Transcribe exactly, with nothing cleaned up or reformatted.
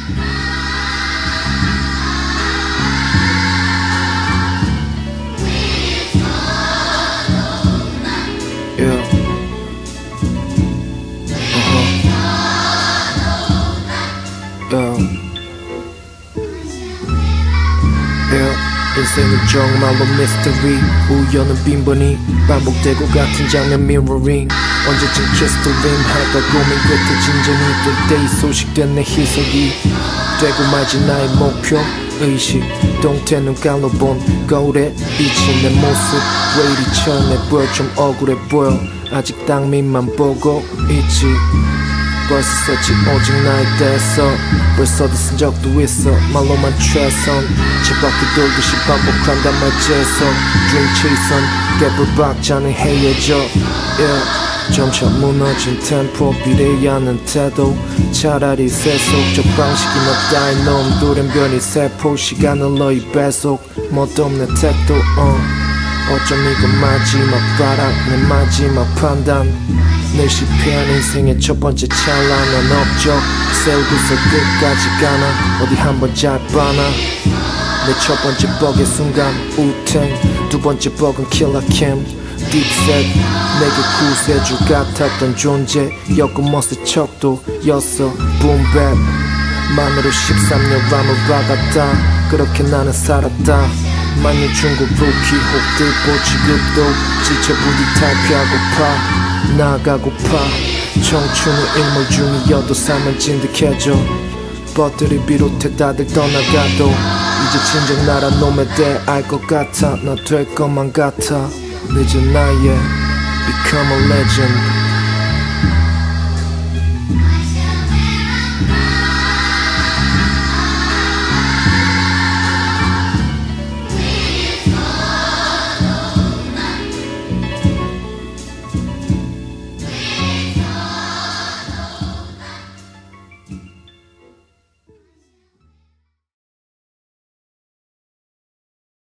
Yeah. Uh-huh. Yeah. Yeah. 인생은 정말로 미스터리. 우연은 빈번히 반복되고 같은 장면 미러링. 언제쯤 kiss the rim 할까 고민 끝에 진전이 될 때 이 소식된 내 희석이 되고 말지 나의 목표 의식. 동태 눈깔로 본 거울에 비친 내 모습 왜 이리 처음에 보여 좀 억울해 보여. 아직 땅밑만 보고 있지. 벌써 썼지 오직 나에 대해서. 벌써도 쓴 적도 있어 말로만 최선. 집 밖에 돌듯이 반복한단 말재서. Dream chaser 깨불박자는 헤어져. Yeah. 점차 무너진 템포 비례하는 태도. 차라리 세속적 방식이나 따위 놈 돌연변이 세포. 시간을 너희 배속 멋없는 택도. uh. 어쩜 이건 마지막 바람 내 마지막 판단. 내 실패한 인생의 첫 번째 찬란한 업적. 세우고서 끝까지 가나 어디 한번 잘 봐나. 내 첫 번째 벅의 순간 우탱. 두 번째 벅은 킬러캠 딥셋. 내게 구세주 같았던 존재. 였고 멋의 척도였어 붐백. 만으로 십삼 년 람을 박았다. 그렇게 나는 살았다. 만년 중고 루키 혹들보 지급도 지쳐 부디 탈피하고파. 나가고파. 청춘의 일몰 중이어도 삶은 진득해져. 버들이 비롯해 다들 떠나가도 이제 진정 나란 놈에 대해 알 것 같아. 나 될 것만 같아. 늦은 나이에 become a legend.